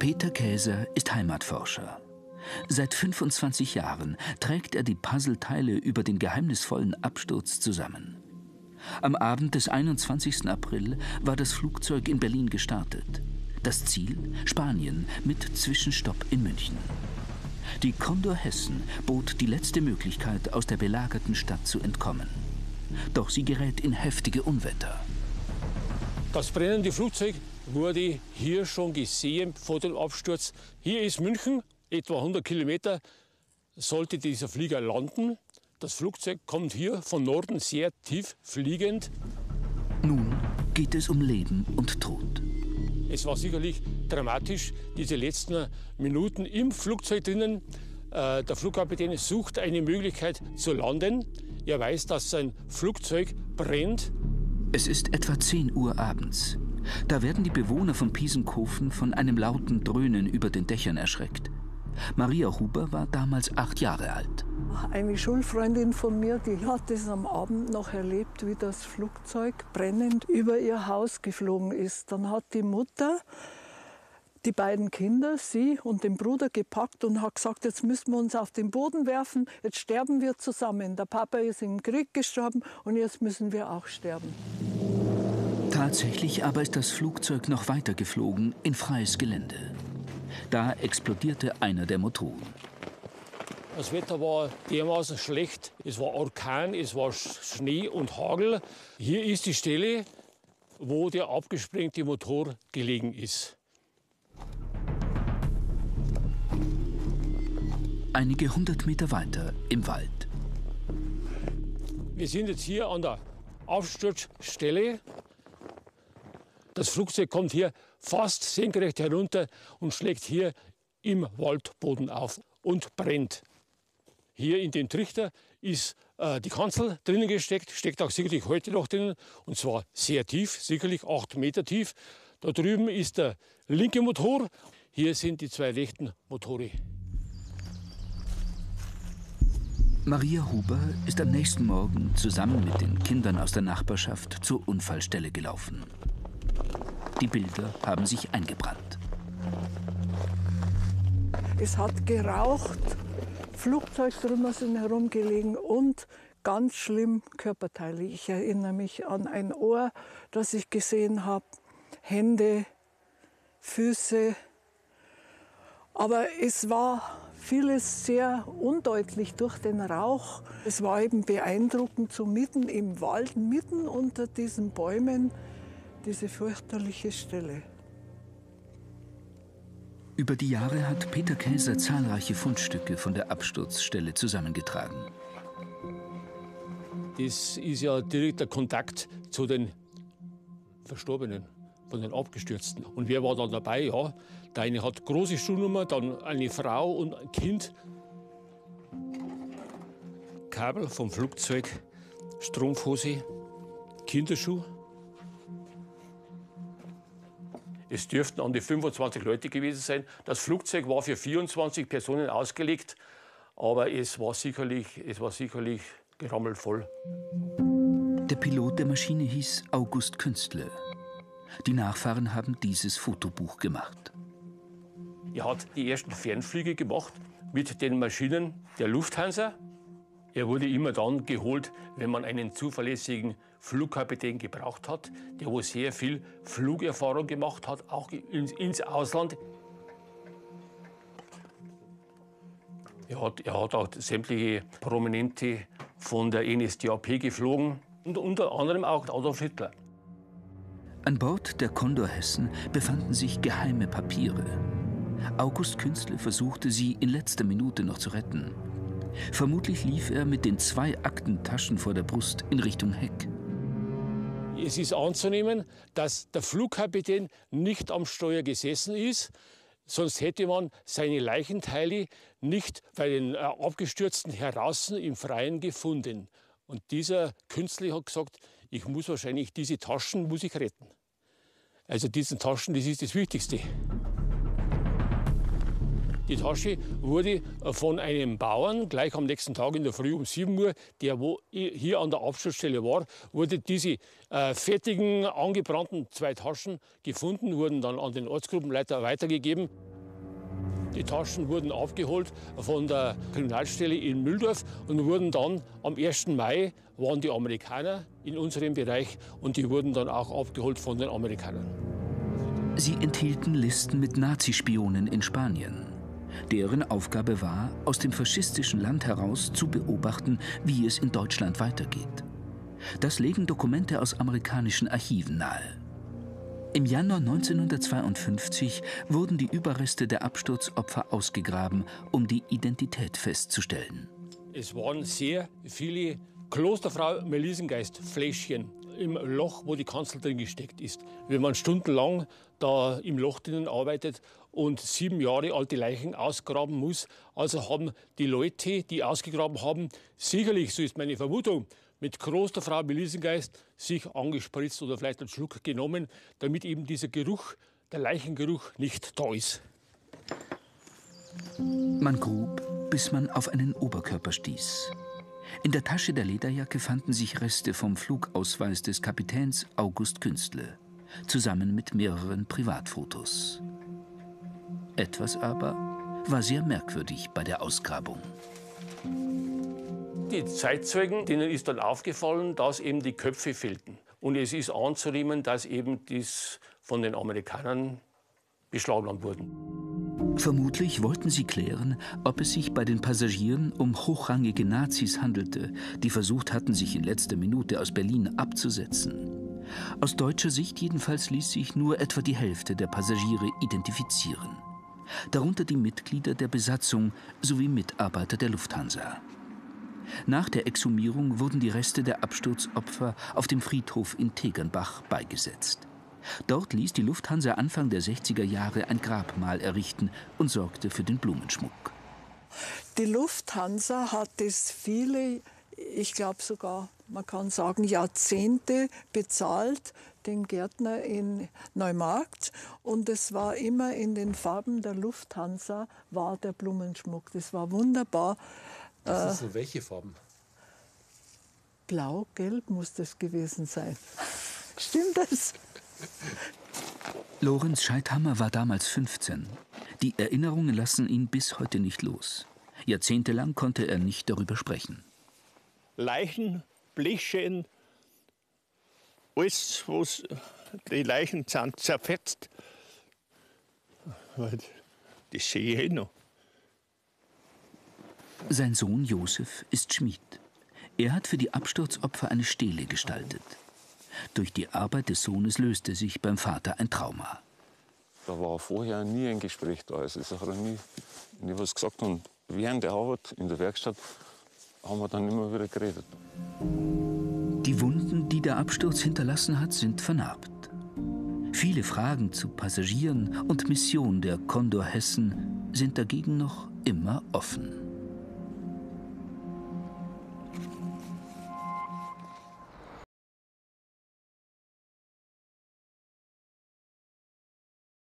Peter Käser ist Heimatforscher. Seit 25 Jahren trägt er die Puzzleteile über den geheimnisvollen Absturz zusammen. Am Abend des 21. April war das Flugzeug in Berlin gestartet. Das Ziel Spanien mit Zwischenstopp in München. Die Condor Hessen bot die letzte Möglichkeit, aus der belagerten Stadt zu entkommen. Doch sie gerät in heftige Unwetter. Das brennende Flugzeug wurde hier schon gesehen vor dem Absturz. Hier ist München, etwa 100 Kilometer sollte dieser Flieger landen. Das Flugzeug kommt hier von Norden sehr tief fliegend. Nun geht es um Leben und Tod. Es war sicherlich dramatisch, diese letzten Minuten im Flugzeug drinnen. Der Flugkapitän sucht eine Möglichkeit zu landen. Er weiß, dass sein Flugzeug brennt. Es ist etwa 10 Uhr abends. Da werden die Bewohner von Piesenkofen von einem lauten Dröhnen über den Dächern erschreckt. Maria Huber war damals 8 Jahre alt. Eine Schulfreundin von mir, die hat es am Abend noch erlebt, wie das Flugzeug brennend über ihr Haus geflogen ist. Dann hat die Mutter die beiden Kinder, sie und den Bruder, gepackt und hat gesagt, jetzt müssen wir uns auf den Boden werfen, jetzt sterben wir zusammen. Der Papa ist im Krieg gestorben und jetzt müssen wir auch sterben. Tatsächlich aber ist das Flugzeug noch weiter geflogen in freies Gelände. Da explodierte einer der Motoren. Das Wetter war dermaßen schlecht. Es war Orkan, es war Schnee und Hagel. Hier ist die Stelle, wo der abgesprengte Motor gelegen ist. Einige 100 Meter weiter im Wald. Wir sind jetzt hier an der Absturzstelle. Das Flugzeug kommt hier fast senkrecht herunter und schlägt hier im Waldboden auf und brennt. Hier in dem Trichter ist die Kanzel drinnen gesteckt, steckt auch sicherlich heute noch drinnen, und zwar sehr tief, sicherlich 8 Meter tief. Da drüben ist der linke Motor, hier sind die 2 rechten Motore. Maria Huber ist am nächsten Morgen zusammen mit den Kindern aus der Nachbarschaft zur Unfallstelle gelaufen. Die Bilder haben sich eingebrannt. Es hat geraucht, Flugzeugtrümmer sind herumgelegen und ganz schlimm Körperteile. Ich erinnere mich an ein Ohr, das ich gesehen habe, Hände, Füße. Aber es war vieles sehr undeutlich durch den Rauch. Es war eben beeindruckend, so mitten im Wald, mitten unter diesen Bäumen, diese fürchterliche Stelle. Über die Jahre hat Peter Käser zahlreiche Fundstücke von der Absturzstelle zusammengetragen. Das ist ja direkter Kontakt zu den Verstorbenen, von den Abgestürzten. Und wer war da dabei? Ja, der eine hat große Schuhnummer, dann eine Frau und ein Kind. Kabel vom Flugzeug, Strumpfhose, Kinderschuh. Es dürften an die 25 Leute gewesen sein. Das Flugzeug war für 24 Personen ausgelegt, aber es war sicherlich gerammelt voll. Der Pilot der Maschine hieß August Künstler. Die Nachfahren haben dieses Fotobuch gemacht. Er hat die ersten Fernflüge gemacht mit den Maschinen der Lufthansa. Er wurde immer dann geholt, wenn man einen zuverlässigen Flugkapitän gebraucht hat, der wo sehr viel Flugerfahrung gemacht hat, auch ins Ausland. Er hat auch sämtliche Prominente von der NSDAP geflogen und unter anderem auch Adolf Hitler. An Bord der Condor Hessen befanden sich geheime Papiere. August Künstler versuchte, sie in letzter Minute noch zu retten. Vermutlich lief er mit den 2 Aktentaschen vor der Brust in Richtung Heck. Es ist anzunehmen, dass der Flugkapitän nicht am Steuer gesessen ist, sonst hätte man seine Leichenteile nicht bei den Abgestürzten draußen im Freien gefunden. Und dieser Künstler hat gesagt, ich muss wahrscheinlich diese Taschen retten. Also diese Taschen, das ist das Wichtigste. Die Tasche wurde von einem Bauern gleich am nächsten Tag in der Früh um 7 Uhr, der wo hier an der Absturzstelle war, wurde diese fertigen, angebrannten 2 Taschen gefunden, wurden dann an den Ortsgruppenleiter weitergegeben. Die Taschen wurden aufgeholt von der Kriminalstelle in Mühldorf und wurden dann am 1. Mai, waren die Amerikaner in unserem Bereich und die wurden dann auch abgeholt von den Amerikanern. Sie enthielten Listen mit Nazispionen in Spanien. Deren Aufgabe war, aus dem faschistischen Land heraus zu beobachten, wie es in Deutschland weitergeht. Das legen Dokumente aus amerikanischen Archiven nahe. Im Januar 1952 wurden die Überreste der Absturzopfer ausgegraben, um die Identität festzustellen. Es waren sehr viele Klosterfrau Melissengeist-Fläschchen im Loch, wo die Kanzel drin gesteckt ist. Wenn man stundenlang da im Loch drinnen arbeitet und 7 Jahre alte Leichen ausgraben muss, also haben die Leute, die ausgegraben haben, sicherlich, so ist meine Vermutung, mit Klosterfrau Melissengeist sich angespritzt oder vielleicht einen Schluck genommen, damit eben dieser Geruch, der Leichengeruch, nicht da ist. Man grub, bis man auf einen Oberkörper stieß. In der Tasche der Lederjacke fanden sich Reste vom Flugausweis des Kapitäns August Künstle, zusammen mit mehreren Privatfotos. Etwas aber war sehr merkwürdig bei der Ausgrabung. Die Zeitzeugen, denen ist dann aufgefallen, dass eben die Köpfe fehlten. Und es ist anzunehmen, dass eben dies von den Amerikanern beschlagnahmt wurden. Vermutlich wollten sie klären, ob es sich bei den Passagieren um hochrangige Nazis handelte, die versucht hatten, sich in letzter Minute aus Berlin abzusetzen. Aus deutscher Sicht jedenfalls ließ sich nur etwa die Hälfte der Passagiere identifizieren. Darunter die Mitglieder der Besatzung sowie Mitarbeiter der Lufthansa. Nach der Exhumierung wurden die Reste der Absturzopfer auf dem Friedhof in Tegernbach beigesetzt. Dort ließ die Lufthansa Anfang der 60er Jahre ein Grabmal errichten und sorgte für den Blumenschmuck. Die Lufthansa hat es viele, ich glaube sogar, man kann sagen, Jahrzehnte bezahlt, den Gärtner in Neumarkt. Und es war immer in den Farben der Lufthansa, war der Blumenschmuck. Das war wunderbar. Das sind so welche Farben? Blau, gelb muss das gewesen sein. Stimmt das? Lorenz Scheidhammer war damals 15. Die Erinnerungen lassen ihn bis heute nicht los. Jahrzehntelang konnte er nicht darüber sprechen. Leichen, Blechschäden, alles, was die Leichen sind zerfetzt. Das sehe ich noch. Sein Sohn Josef ist Schmied. Er hat für die Absturzopfer eine Stele gestaltet. Durch die Arbeit des Sohnes löste sich beim Vater ein Trauma. Da war vorher nie ein Gespräch da. Also es hat nie was gesagt. Und während der Arbeit in der Werkstatt haben wir dann immer wieder geredet. Die Wunden, die der Absturz hinterlassen hat, sind vernarbt. Viele Fragen zu Passagieren und Mission der Condor Hessen sind dagegen noch immer offen.